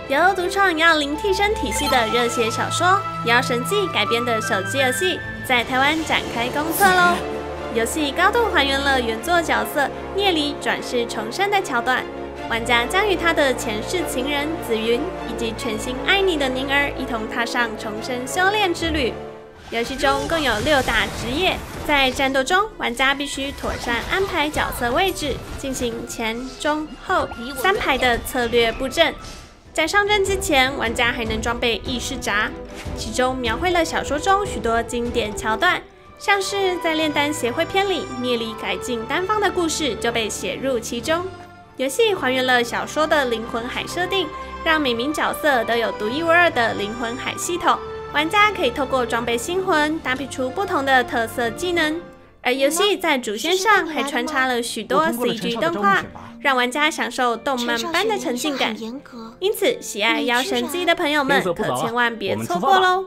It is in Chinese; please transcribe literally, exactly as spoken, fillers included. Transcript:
由独创妖灵替身体系的热血小说《妖神记》改编的手机游戏，在台湾展开公测喽。游戏高度还原了原作角色聂离转世重生的桥段，玩家将与他的前世情人紫云以及全心爱你的宁儿一同踏上重生修炼之旅。游戏中共有六大职业，在战斗中，玩家必须妥善安排角色位置，进行前、中、后三排的策略布阵。在上阵之前，玩家还能装备意识闸，其中描绘了小说中许多经典桥段，像是在炼丹协会篇里，聂离改进丹方的故事就被写入其中。游戏还原了小说的灵魂海设定，让每名角色都有独一无二的灵魂海系统。玩家可以透过装备星魂搭配出不同的特色技能，而游戏在主线上还穿插了许多 C G 动画，让玩家享受动漫般的沉浸感。因此，喜爱《妖神记》的朋友们可千万别错过喽！